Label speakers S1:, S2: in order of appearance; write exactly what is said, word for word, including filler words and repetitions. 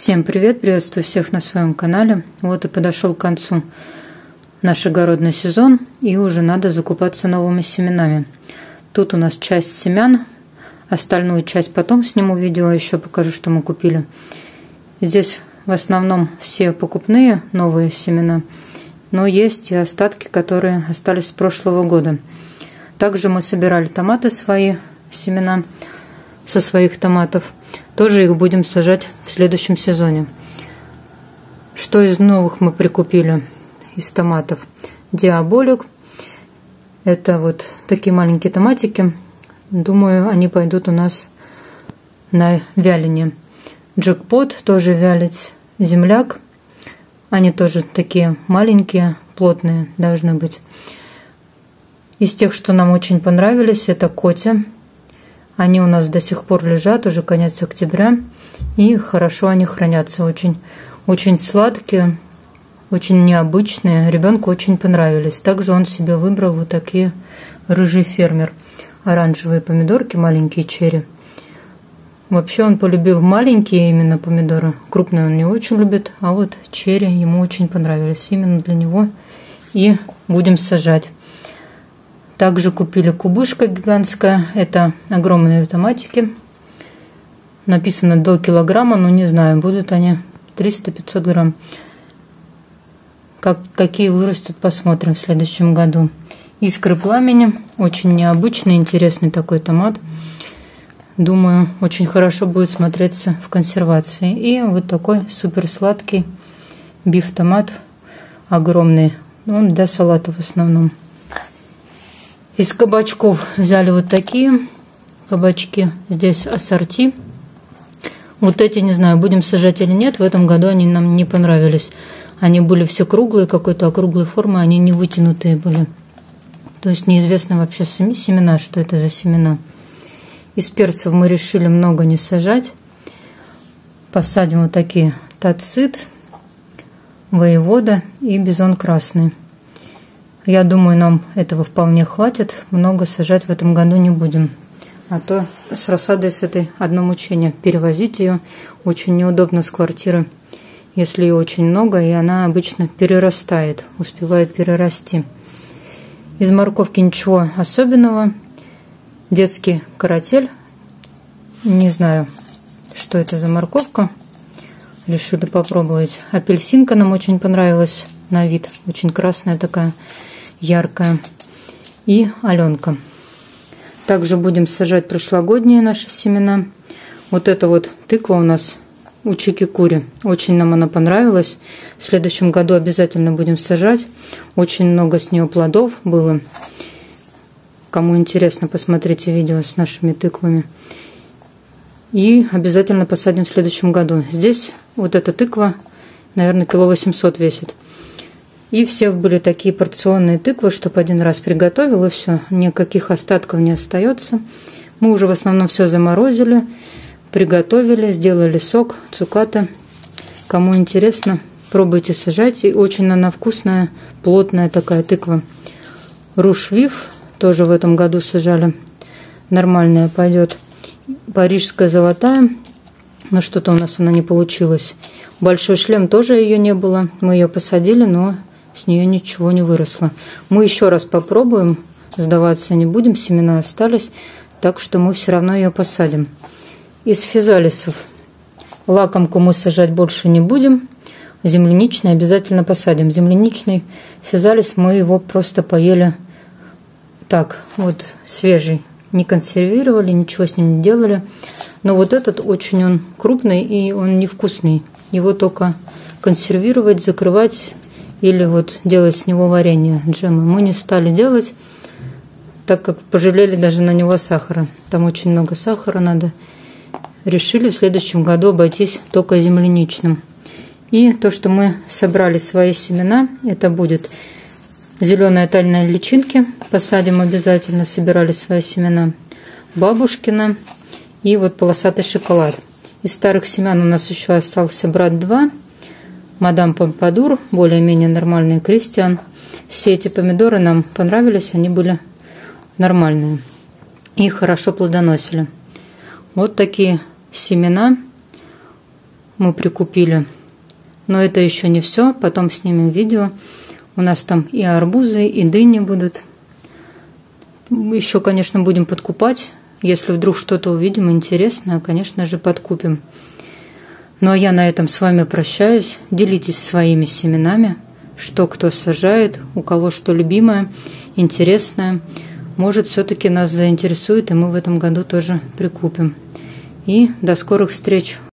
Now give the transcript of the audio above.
S1: Всем привет, приветствую всех на своем канале. Вот и подошел к концу наш огородный сезон, и уже надо закупаться новыми семенами. Тут у нас часть семян, остальную часть потом сниму видео, еще покажу, что мы купили. Здесь в основном все покупные новые семена, но есть и остатки, которые остались с прошлого года. Также мы собирали томаты, свои семена со своих томатов. Тоже их будем сажать в следующем сезоне. Что из новых мы прикупили из томатов? Диаболик. Это вот такие маленькие томатики. Думаю, они пойдут у нас на вяление. Джекпот тоже вялить. Земляк. Они тоже такие маленькие, плотные должны быть. Из тех, что нам очень понравились, это Котя. Они у нас до сих пор лежат, уже конец октября, и хорошо они хранятся. Очень, очень сладкие, очень необычные. Ребенку очень понравились. Также он себе выбрал вот такие рыжий фермер. Оранжевые помидорки, маленькие черри. Вообще он полюбил маленькие именно помидоры. Крупные он не очень любит, а вот черри ему очень понравились. Именно для него и будем сажать. Также купили кубышка гигантская. Это огромные томатики. Написано до килограмма, но не знаю, будут они триста-пятьсот грамм. Как, какие вырастут, посмотрим в следующем году. Искры пламени. Очень необычный, интересный такой томат. Думаю, очень хорошо будет смотреться в консервации. И вот такой супер сладкий биф-томат. Огромный. Он для салата в основном. Из кабачков взяли вот такие кабачки. Здесь ассорти. Вот эти, не знаю, будем сажать или нет. В этом году они нам не понравились. Они были все круглые, какой-то округлой формы. Они не вытянутые были. То есть неизвестно вообще семена, что это за семена. Из перцев мы решили много не сажать. Посадим вот такие тацит, воевода и бизон красный. Я думаю, нам этого вполне хватит. Много сажать в этом году не будем. А то с рассадой с этой одно мучение. Перевозить ее очень неудобно с квартиры, если ее очень много, и она обычно перерастает, успевает перерасти. Из морковки ничего особенного. Детский каратель. Не знаю, что это за морковка. Решили попробовать. Апельсинка нам очень понравилась на вид. Очень красная такая, яркая. И аленка. Также будем сажать прошлогодние наши семена. Вот эта вот тыква у нас у Чики-Кури. Очень нам она понравилась. В следующем году обязательно будем сажать. Очень много с нее плодов было. Кому интересно, посмотрите видео с нашими тыквами. И обязательно посадим в следующем году. Здесь вот эта тыква, наверное, кило восемьсот весит. И все были такие порционные тыквы, чтобы один раз приготовил, и все. Никаких остатков не остается. Мы уже в основном все заморозили, приготовили, сделали сок, цукаты. Кому интересно, пробуйте сажать. И очень она вкусная, плотная такая тыква. Рушвив тоже в этом году сажали. Нормальная пойдет. Парижская золотая. Но что-то у нас она не получилась. Большой шлем тоже ее не было. Мы ее посадили, но с нее ничего не выросло. Мы еще раз попробуем. Сдаваться не будем. Семена остались. Так что мы все равно ее посадим. Из физалисов. Лакомку мы сажать больше не будем. Земляничный обязательно посадим. Земляничный физалис, мы его просто поели так, вот свежий. Не консервировали, ничего с ним не делали. Но вот этот очень он крупный и он невкусный. Его только консервировать, закрывать или вот делать с него варенье, джемы. Мы не стали делать, так как пожалели даже на него сахара. Там очень много сахара надо. Решили в следующем году обойтись только земляничным. И то, что мы собрали свои семена, это будет зеленые тальные личинки. Посадим обязательно, собирали свои семена. Бабушкина и вот полосатый шоколад. Из старых семян у нас еще остался брат два. Мадам Помпадур, более-менее нормальный Кристиан. Все эти помидоры нам понравились, они были нормальные. И хорошо плодоносили. Вот такие семена мы прикупили. Но это еще не все. Потом снимем видео. У нас там и арбузы, и дыни будут. Еще, конечно, будем подкупать. Если вдруг что-то увидим интересное, конечно же, подкупим. Ну а я на этом с вами прощаюсь. Делитесь своими семенами, что кто сажает, у кого что любимое, интересное. Может, все-таки нас заинтересует, и мы в этом году тоже прикупим. И до скорых встреч